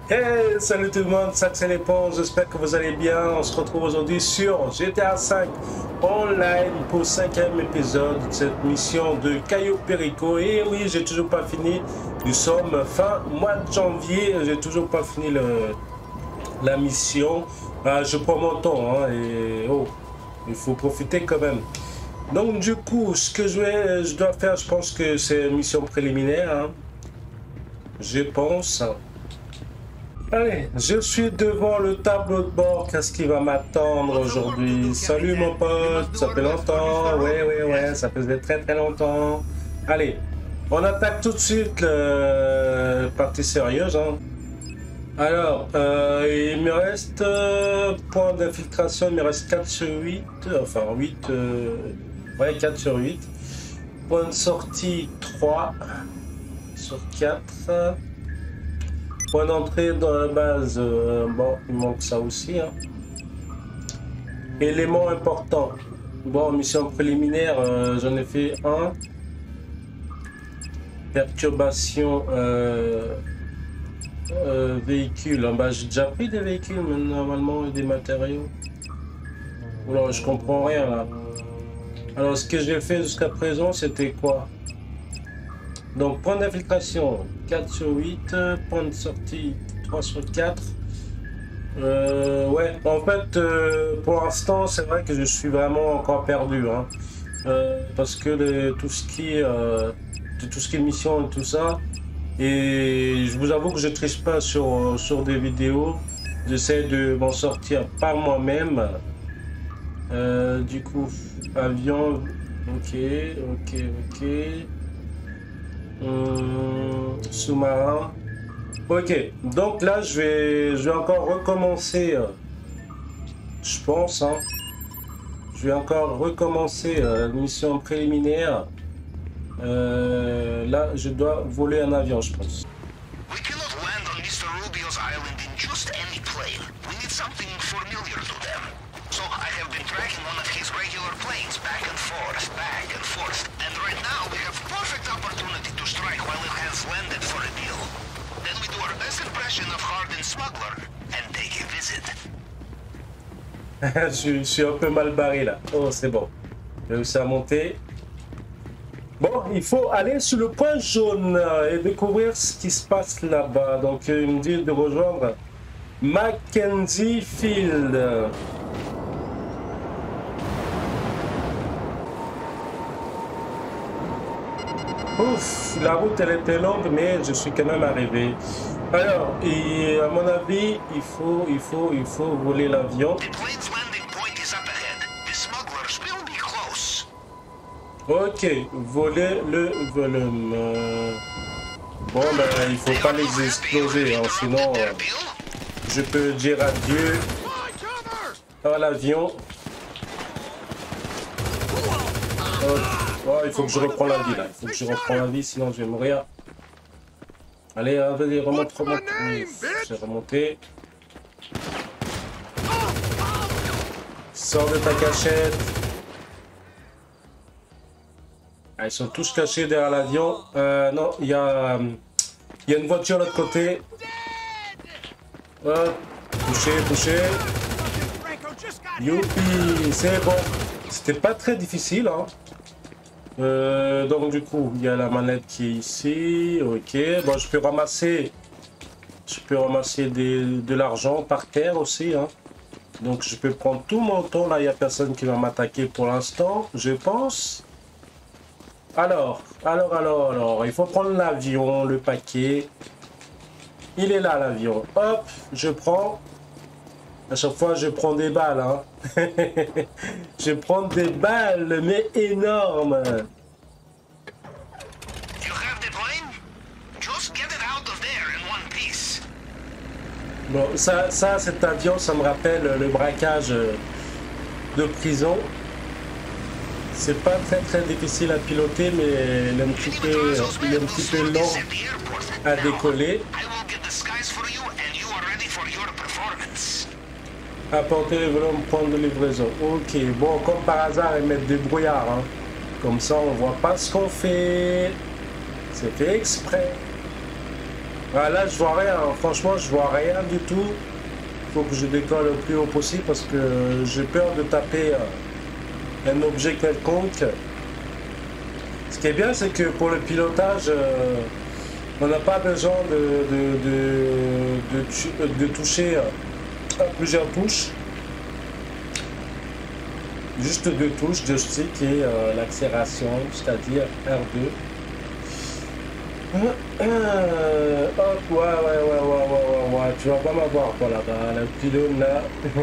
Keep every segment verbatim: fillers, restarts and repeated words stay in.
Hey, salut tout le monde, ça c'est les ponts, j'espère que vous allez bien. On se retrouve aujourd'hui sur G T A cinq Online pour le cinquième épisode de cette mission de Cayo Perico. Et oui, j'ai toujours pas fini, nous sommes fin mois de janvier, j'ai toujours pas fini le, la mission. Ah, je prends mon temps hein, et oh, il faut profiter quand même. Donc du coup, ce que je, vais, je dois faire, je pense que c'est une mission préliminaire. Hein. Je pense. Allez, je suis devant le tableau de bord. Qu'est-ce qui va m'attendre aujourd'hui? Salut mon pote, ça fait longtemps. Ouais, ouais, ouais, ça faisait très très longtemps. Allez, on attaque tout de suite le partie sérieuse. Hein. Alors, euh, il me reste euh, point d'infiltration, il me reste quatre sur huit. Enfin, huit. Euh, ouais, quatre sur huit. Point de sortie trois sur quatre. Point d'entrée dans la base, euh, bon, il manque ça aussi. Hein. Élément important. Bon, mission préliminaire, euh, j'en ai fait un. Perturbation euh, euh, véhicule. Bah, j'ai déjà pris des véhicules, mais normalement, des matériaux. Alors, je comprends rien là. Alors, ce que j'ai fait jusqu'à présent, c'était quoi? Donc, point d'infiltration, quatre sur huit, point de sortie, trois sur quatre. Euh, ouais, en fait, euh, pour l'instant, c'est vrai que je suis vraiment encore perdu. Hein. Euh, parce que les, tout, ce qui est, euh, tout ce qui est mission et tout ça, et je vous avoue que je ne triche pas sur, sur des vidéos. J'essaie de m'en sortir par moi-même. Euh, du coup, avion, ok, ok, ok. Hum, sous-marin. Ok, donc là je vais, je vais encore recommencer. Euh, je pense. Hein, je vais encore recommencer euh, mission préliminaire. Euh, là, je dois voler un avion, je pense. We cannot land on mister Rubio's island in just any plane. We need something familiar to them. So I have been tracking one of his regular planes back and forth, back and forth. And right now we have perfect opportunity to strike while it has landed for a deal. Then we do our best impression of hardened smuggler and take a visit. je, je suis un peu mal barré là. Oh, c'est bon. J'ai réussi à monter. Bon, il faut aller sur le point jaune et découvrir ce qui se passe là-bas. Donc, il me dit de rejoindre Mackenzie Field. Ouf, la route elle était longue, mais je suis quand même arrivé. Alors, et à mon avis, il faut, il faut, il faut voler l'avion. Ok, voler le volume. Euh, bon, ben, il faut pas les exploser, hein, sinon euh, je peux dire adieu à l'avion. Oh, oh, il faut que je reprends la vie là, il faut que je reprends la vie, sinon je vais mourir. Allez, allez, remonte, remonte. Oui, j'ai remonté. Sors de ta cachette. Ah, ils sont tous cachés derrière l'avion. Euh, non, il y a, il y a une voiture de l'autre côté. Hop, touché, touché. Youpi, c'est bon. C'était pas très difficile. Hein. Euh, donc du coup, il y a la manette qui est ici. Ok, bon, je peux ramasser, je peux ramasser des, de l'argent par terre aussi. Hein. Donc je peux prendre tout mon temps. Là, il n'y a personne qui va m'attaquer pour l'instant, je pense. Alors, alors, alors, alors, il faut prendre l'avion, le paquet. Il est là, l'avion. Hop, je prends. À chaque fois, je prends des balles. Hein. Je prends des balles, mais énormes. Bon, ça, ça, cet avion, ça me rappelle le braquage de prison. C'est pas très très difficile à piloter, mais il est un petit peu, il est un petit peu long à décoller. Apporter le volume point de livraison. Ok, bon, comme par hasard, ils mettent des brouillards. Hein. Comme ça, on voit pas ce qu'on fait. C'est fait exprès. Ah, là, je vois rien. Franchement, je vois rien du tout. Il faut que je décolle le plus haut possible parce que j'ai peur de taper un objet quelconque. Ce qui est bien, c'est que pour le pilotage, euh, on n'a pas besoin de, de, de, de, de toucher à plusieurs touches. Juste deux touches de stick et euh, l'accélération, c'est-à-dire R deux. Euh, hop, ouais, ouais, ouais, ouais, ouais, ouais, ouais, tu vas pas m'avoir quoi là-bas, le pylône là.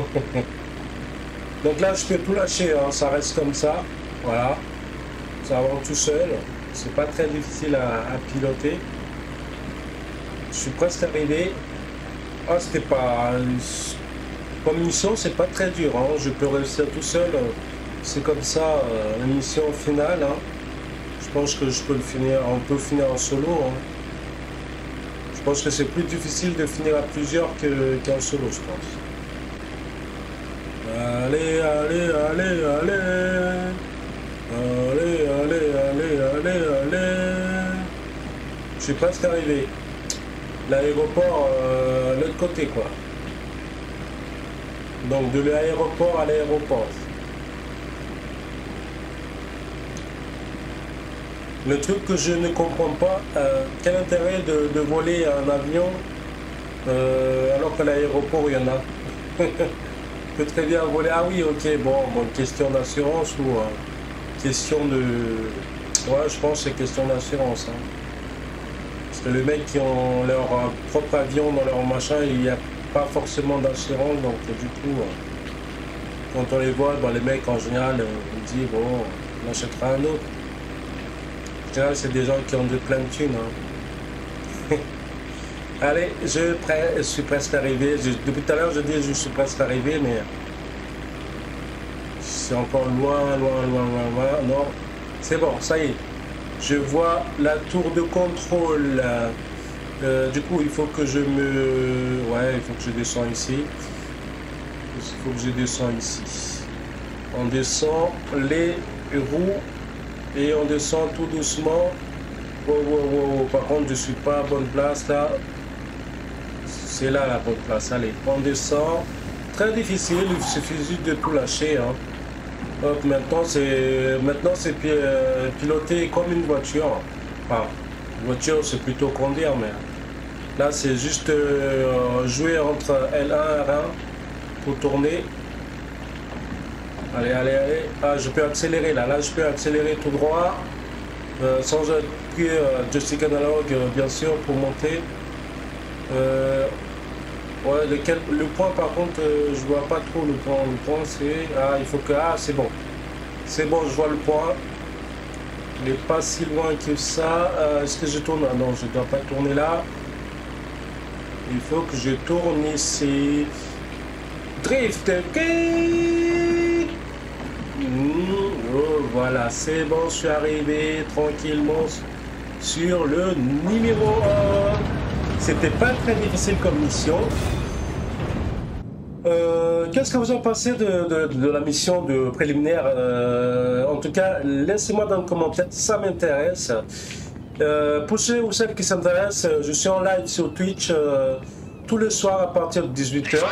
Donc là, je peux tout lâcher, hein, ça reste comme ça, voilà. Ça va tout seul, c'est pas très difficile à, à piloter. Je suis presque arrivé. Ah, c'était pas... Comme mission, c'est pas très dur, hein. Je peux réussir tout seul. C'est comme ça, euh, la mission finale. Hein. Je pense que je peux le finir, on peut finir en solo. Hein. Je pense que c'est plus difficile de finir à plusieurs que, qu'en solo, je pense. Allez, allez, allez, allez. Allez, allez, allez, allez, allez. Je suis presque arrivé. L'aéroport, euh, l'autre côté, quoi. Donc de l'aéroport à l'aéroport. Le truc que je ne comprends pas, euh, quel intérêt de, de voler un avion euh, alors qu'à l'aéroport il y en a. On peut très bien voler. Ah oui, ok, bon, bon question d'assurance ou euh, question de... Ouais, je pense que c'est question d'assurance. Hein. Parce que les mecs qui ont leur euh, propre avion dans leur machin, il n'y a pas forcément d'assurance, donc du coup, euh, quand on les voit, ben, les mecs en général, euh, ils disent bon, on achètera un autre. En général, c'est des gens qui ont de plein de thunes. Hein. Allez, je, pré je suis presque arrivé. Je, depuis tout à l'heure, je dis je suis presque arrivé, mais c'est encore loin, loin, loin, loin, loin. Non, c'est bon, ça y est. Je vois la tour de contrôle. Euh, du coup, il faut que je me... Ouais, il faut que je descends ici. Il faut que je descends ici. On descend les roues et on descend tout doucement. Wow, wow, wow. Par contre, je suis pas à bonne place là. C'est là la bonne place. Allez, on descend. Très difficile, il suffit juste de tout lâcher. Hein. Hop, maintenant, c'est maintenant c'est piloté comme une voiture. Enfin, voiture, c'est plutôt conduire, mais là, c'est juste euh, jouer entre L un et R un pour tourner. Allez, allez, allez. Ah, je peux accélérer là. Là, je peux accélérer tout droit euh, sans appuyer euh, joystick analogue, euh, bien sûr, pour monter. Euh, ouais, lequel, le point, par contre, euh, je vois pas trop le point. Le point, c'est... Ah, il faut que... Ah, c'est bon. C'est bon, je vois le point. Il n'est pas si loin que ça. Euh, Est-ce que je tourne? Ah non, je ne dois pas tourner là. Il faut que je tourne ici. Drift. Mmh, oh, voilà, c'est bon, je suis arrivé tranquillement sur le numéro un. C'était pas très difficile comme mission. Euh, Qu'est-ce que vous en pensez de, de, de la mission de préliminaire? euh, En tout cas, laissez-moi dans le commentaire, ça m'intéresse. Euh, pour ceux ou celles qui s'intéressent, je suis en live sur Twitch euh, tous les soirs à partir de dix-huit heures.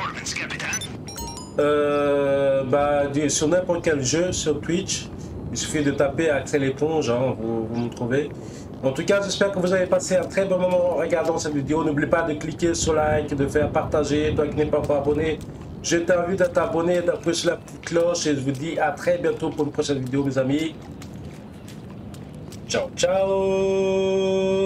Euh, bah, sur n'importe quel jeu sur Twitch, il suffit de taper Axel Éponge, hein, vous, vous me trouvez. En tout cas, j'espère que vous avez passé un très bon moment en regardant cette vidéo. N'oubliez pas de cliquer sur like, de faire partager. Toi qui n'es pas encore abonné, je t'invite à t'abonner, d'appuyer sur la petite cloche et je vous dis à très bientôt pour une prochaine vidéo, mes amis. Ciao, ciao.